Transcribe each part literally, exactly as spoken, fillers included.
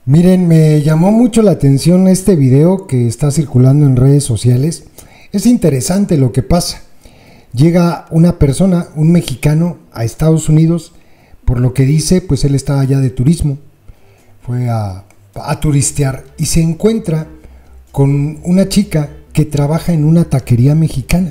Miren, me llamó mucho la atención este video que está circulando en redes sociales. Es interesante lo que pasa. Llega una persona, un mexicano, a Estados Unidos. Por lo que dice, pues él estaba allá de turismo. Fue a, a turistear y se encuentra con una chica que trabaja en una taquería mexicana.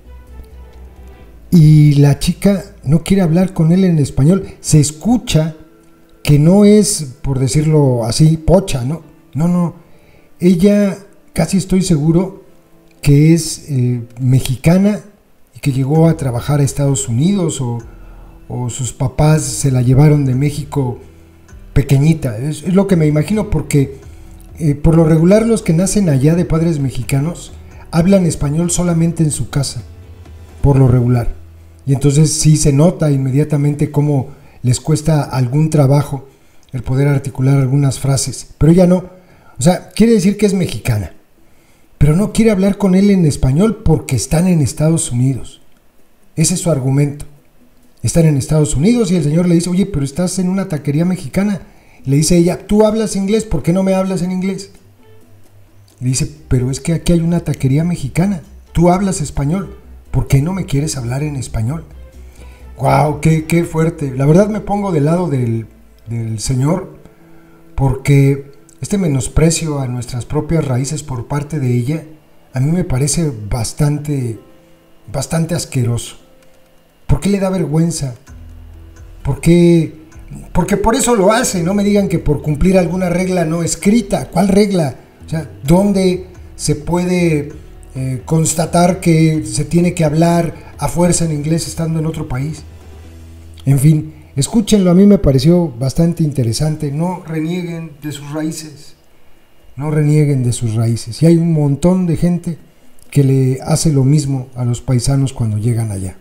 Y la chica no quiere hablar con él en español. Se escucha que no es, por decirlo así, pocha, ¿no? No, no. Ella, casi estoy seguro que es eh, mexicana y que llegó a trabajar a Estados Unidos o, o sus papás se la llevaron de México pequeñita. Es, es lo que me imagino porque eh, por lo regular los que nacen allá de padres mexicanos hablan español solamente en su casa, por lo regular. Y entonces sí se nota inmediatamente cómo les cuesta algún trabajo el poder articular algunas frases, pero ella no. O sea, quiere decir que es mexicana, pero no quiere hablar con él en español porque están en Estados Unidos. Ese es su argumento. Están en Estados Unidos y el señor le dice, oye, pero estás en una taquería mexicana. Le dice ella, tú hablas inglés, ¿por qué no me hablas en inglés? Le dice, pero es que aquí hay una taquería mexicana, tú hablas español, ¿por qué no me quieres hablar en español? ¡Wow! Qué, qué fuerte! La verdad me pongo del lado del, del Señor, porque este menosprecio a nuestras propias raíces por parte de ella, a mí me parece bastante, bastante asqueroso. ¿Por qué le da vergüenza? ¿Por qué? Porque por eso lo hace, no me digan que por cumplir alguna regla no escrita. ¿Cuál regla? O sea, ¿dónde se puede eh, constatar que se tiene que hablar a fuerza en inglés estando en otro país? En fin, escúchenlo, a mí me pareció bastante interesante. No renieguen de sus raíces, no renieguen de sus raíces. Y hay un montón de gente que le hace lo mismo a los paisanos cuando llegan allá.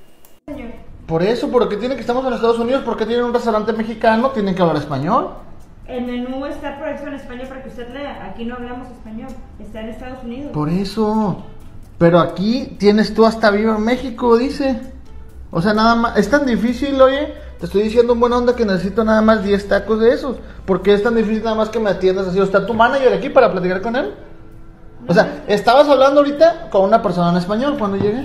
Por eso, porque tiene que estamos en Estados Unidos, porque tienen un restaurante mexicano, tienen que hablar español. El menú está por eso en español para que usted lea. Aquí no hablamos español, está en Estados Unidos. Por eso, pero aquí tienes tú hasta Viva México, dice. O sea, nada más, es tan difícil, oye, te estoy diciendo en buena onda que necesito nada más diez tacos de esos. Porque es tan difícil nada más que me atiendas así. ¿O está tu manager aquí para platicar con él? O sea, estabas hablando ahorita con una persona en español cuando llegué.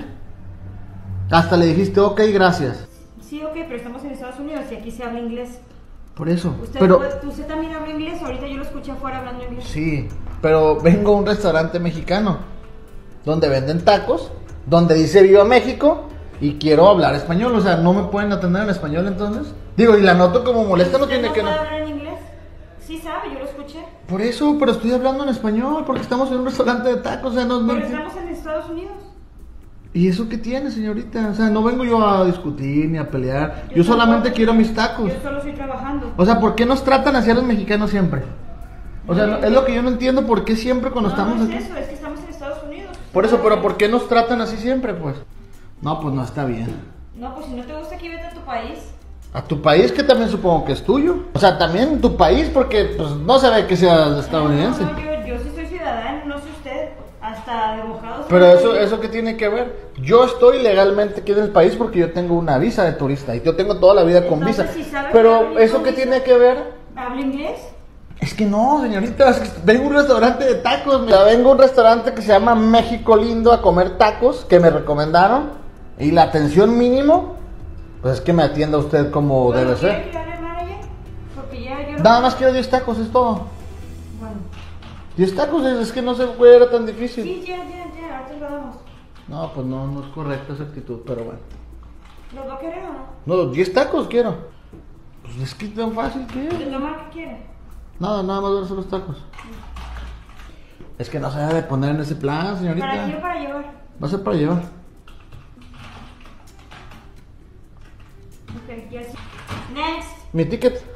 Hasta le dijiste, ok, gracias. Sí, ok, pero estamos en Estados Unidos y aquí se habla inglés. Por eso, ¿Usted, pero... ¿Usted también habla inglés? Ahorita yo lo escuché afuera hablando inglés. Sí, pero vengo a un restaurante mexicano donde venden tacos, donde dice Viva México y quiero hablar español. O sea, ¿no me pueden atender en español entonces? Digo, y la noto como molesta, no tiene no que... ¿Usted no puede hablar en inglés? Sí sabe, yo lo escuché. Por eso, pero estoy hablando en español, porque estamos en un restaurante de tacos, o sea, no... Pero no... estamos en Estados Unidos. ¿Y eso qué tiene, señorita? O sea, no vengo yo a discutir ni a pelear. Yo, yo solamente tampoco, quiero mis tacos. Yo solo estoy trabajando. O sea, ¿por qué nos tratan así a los mexicanos siempre? O sea, no, es lo que yo no entiendo, ¿por qué siempre cuando no, estamos no es aquí? eso, es que estamos en Estados Unidos. Por eso, pero ¿por qué nos tratan así siempre, pues? No, pues no está bien. No, pues si no te gusta aquí, vete a tu país. A tu país, que también supongo que es tuyo. O sea, también tu país, porque pues no se ve que seas estadounidense. No, no, yo, yo sí soy ciudadano, no sé usted. Hasta de mojados. Pero eso, ¿eso qué tiene que ver? Yo estoy legalmente aquí en el país porque yo tengo una visa de turista y yo tengo toda la vida con Entonces, visa. si sabe Pero que ¿eso qué visa, tiene que ver? ¿habla inglés? Es que no, señorita, es que vengo a un restaurante de tacos. Mira, vengo a un restaurante que se llama México Lindo a comer tacos, que me recomendaron. Y la atención mínimo, pues es que me atienda usted como Bueno, debe ¿quiere ser. que hable manager? Porque ya yo... Nada más quiero diez tacos, es todo. Bueno. diez tacos, es, es que no se puede, era tan difícil. Sí, ya, ya, ya, ahorita lo damos. No, pues no, no es correcta esa actitud, pero bueno. ¿Los va a querer o no? No, diez tacos quiero. Pues es que tan fácil que es. ¿Lo más que quiere? Nada, nada más van a ser los tacos. Es que no se debe poner en ese plan, señorita. ¿Para qué o para llevar? Va a ser para llevar. Ok, ya sí. Next. Mi ticket.